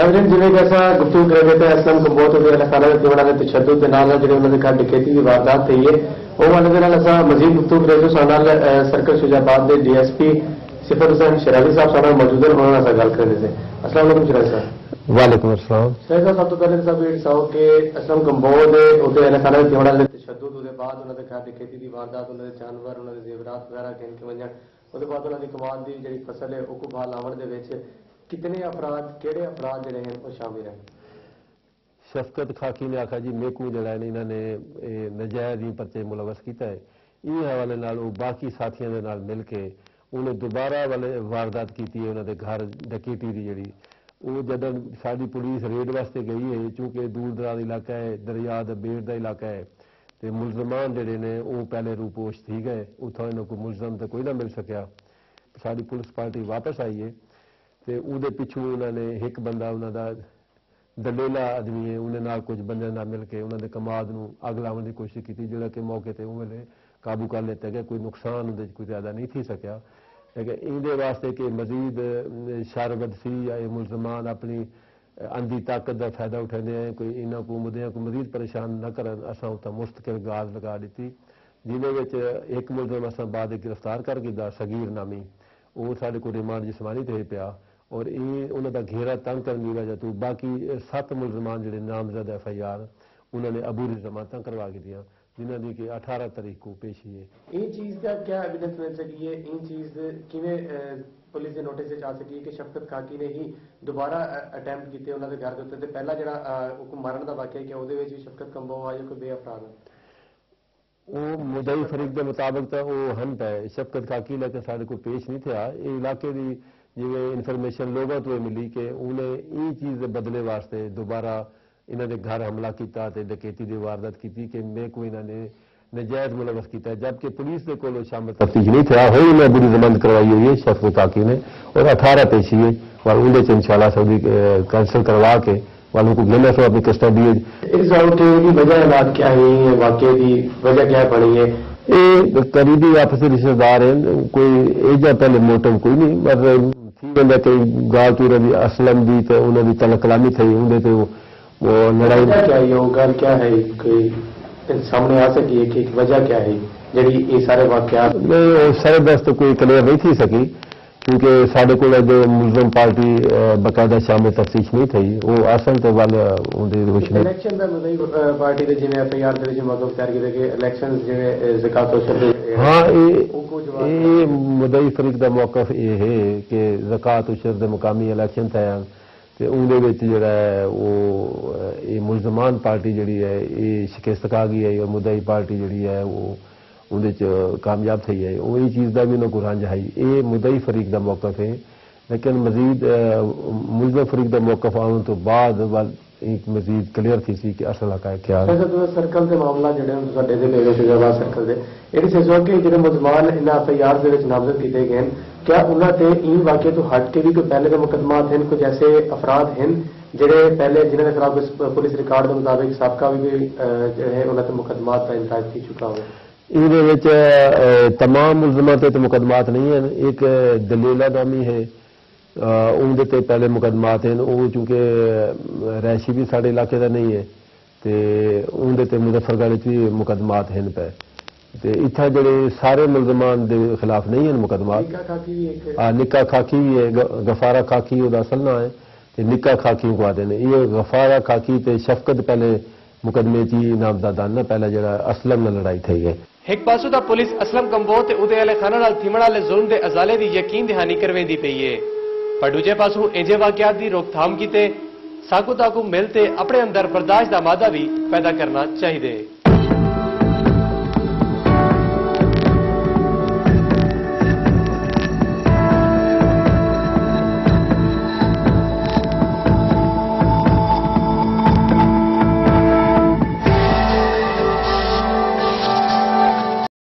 ناظرین جی جیسا گفتگو کر رہے تھے اسلم کمبوت خانہ دیوڑا نے تشدد کے نال جڑے انہوں نے گھر ڈکیتی کی واردات ہوئی ہے وہ والے مزید گفتگو کرے تو سارے سرکل شجاباد کے ڈی ایس پی صفر حسین شرازی صاحب سارا موجود ہیں انہوں نے گل کرنے سے السلام علیکم شرازی صاحب وعلیکم السلام شرازی صاحب سب تو پہلے صاحب یہ دساؤ کہ اسلم کمبوت خانہ دیوڑا نے تشدد کے بعد انہوں نے گھر ڈکیتی کی واردات انہوں نے جانور انہوں نے زیورات وغیرہ گن کے ونجن وہ بعد انہوں کی کمال کی جی فصل ہے وہ کو بحال آن کے کتنے افراد کہڑے افراد جڑے ہیں وہ شامل ہیں؟ شفقت خاکی نے آخا جی میکو جڑا ہے انہوں نے نجائز ہی پرچے ملوث کیتا ہے یہ حوالے نال وہ باقی ساتھیوں کے نال مل کے انہیں دوبارہ والے واردات کی ہے انہوں نے گھر ڈکیتی کی جڑی وہ جب ساری پولیس ریڈ واسطے گئی ہے چونکہ دور دراز علاقہ ہے دریا بیڑ کا علاقہ ہے تو ملزمان جڑے نے وہ پہلے روپوش تھی گئے اتوں انہوں کو ملزم تو کوئی نہ مل سکیا ساری پولیس پارٹی واپس آئی ہے تو وہ پچھوں انہوں نے ایک بندہ انہوں کا دلیلا آدمی ہے انہیں کچھ بندے مل کے انہوں نے کماد اگ لاؤن کی کوشش کی جڑا کہ موقع تے وہ ویلے قابو کر لیتا گیا کوئی نقصان اندر کوئی زیادہ نہیں تھی سکیا لیکن اندر واسطے کہ مزید شربت سی یا ملزمان اپنی اندھی طاقت کا فائدہ اٹھانے ہیں کوئی انہوں کو مدعے کو مزید پریشان نہ کرن اساں اتنا مستقل گاز لگا دیتی جنہیں ایک ملزم اساں بعد گرفتار کر گیا صغیر نامی وہ سارے کو ریمانڈ جسمانی تے پیا اور یہ انہوں کا گھیرا تنگ کرنے کی وجہ تو باقی 7 ملزمان جڑے نامزد ایف آئی آر انہوں نے عبوری ضمانتاں کروا کے دیا جنہوں نے کہ 18 تاریخ کو پیشی ہے یہ چیز کا کیا ایویڈنس مل سکی ہے ان چیز کیویں پولیس کے نوٹس سے آ سکی کہ شفقت خاکی نے ہی دوبارہ اٹیمپٹ کیتے انہوں کے گھر کے اتنے پہلا جڑا حکم مارن کا واقعہ کیا وہ شفقت کمبو آ یا کوئی بے افراد وہ مدعی فریق کے مطابق تو وہ ہم پہ شفقت خاکی لیکن سارے کو پیش نہیں تھا یہ علاقے کی جی انفارمیشن لوگوں تو ملی کہ انہیں یہ چیز بدلے واسطے دوبارہ انہوں نے گھر حملہ کیتا تے ڈکیتی کی واردات کی کہ میں کو انہوں نے نجائز ملوث کیتا جبکہ پولیس کے کول شامل تفتیش نہیں تھا ہوئی انہیں بری ضمانت کروائی ہوئی ہے شفقت خاکی نے اور 18 پیشی ہے اور اندر انشاءاللہ سعودی کینسل کروا کے والوں کو لینا سو اپنی کسٹڈی اس کی وجہ حالات کیا ہے واقعے کی وجہ کیا بنی ہے یہ قریبی آپسی رشتے دار ہیں کوئی ایجا پہلے موٹو کوئی نہیں مگر کئی گال چور بھی اسلم دی تو انہوں کی تلک کلامی تھی اندر وہ لڑائی کیا ہے وہ گل کیا ہے سامنے آ سکی ہے کہ وجہ کیا ہے جی یہ سارے واقعات سارے دست کوئی کلیئر نہیں تھی سکی کیونکہ سارے کو جو ملزم پارٹی باقاعدہ شامل تفتیش نہیں تھی وہ اصل تو ول الیکشن پارٹی کے جی ایف آئی آر موقف تیار کیے کہ الیکشن جی زکات ہاں یہ مدعی فریق کا موقف یہ ہے کہ زکات اشر مقامی الیکشن تھے اندر جڑا ہے وہ یہ ملزمان پارٹی جڑی ہے یہ شکست کھا گئی ہے اور مدعی پارٹی جڑی ہے وہ اندر کامیاب تھی ہے وہی چیز کا بھی انہوں کو رانجھ ہے یہ مدعی فریق کا موقف ہے لیکن مزید ملزم فریق کا موقف آنے تو بعد مزید کلیئر تھی سی کہ اصل حقائق کیا سرکل کے معاملہ جڑے شجاباد سرکل کے یہ سوچو کہ جڑے ملزمان ان ایف آئی آر نامزد کیے گئے کیا انہوں نے ان واقعے تو ہٹ کے بھی کوئی پہلے کے مقدمات ہیں کچھ ایسے افراد ہیں جڑے پہلے جنہوں کے خلاف پولیس ریکارڈ کے مطابق سابقہ بھی ہے انہوں کے مقدمات کا انتخاب کی چکا ہو یہ تمام ملزمات تو مقدمات نہیں ہیں ایک دلیلا نامی ہے اندر پہلے مقدمات ہیں وہ چونکہ رہائشی بھی سارے علاقے کا نہیں ہے تو اندر مظفر گڑھ بھی مقدمات ہیں پہ اتنا جڑے سارے ملزمان دے خلاف نہیں ہیں مقدمات نکا خاکی بھی ہے غفارہ خاکی وہ اصل نہ ہے نکا خاکی کو آتے ہیں یہ غفارہ خاکی تے شفقت پہلے مقدمے چی نامزدان نہ پہلے جڑا اسلم نہ لڑائی تھی ہے ایک پاسو دا پولیس اسلم کمبو تے اودے والے خانہ نال تھیمڑ والے ظلم دے ازالے دی یقین دہانی کرویندی پئی ہے پر دوجے پاسو انجے واقعات دی روک تھام کیتے ساکو تاکو ملتے اپنے اندر برداشت دا مادہ بھی پیدا کرنا چاہیے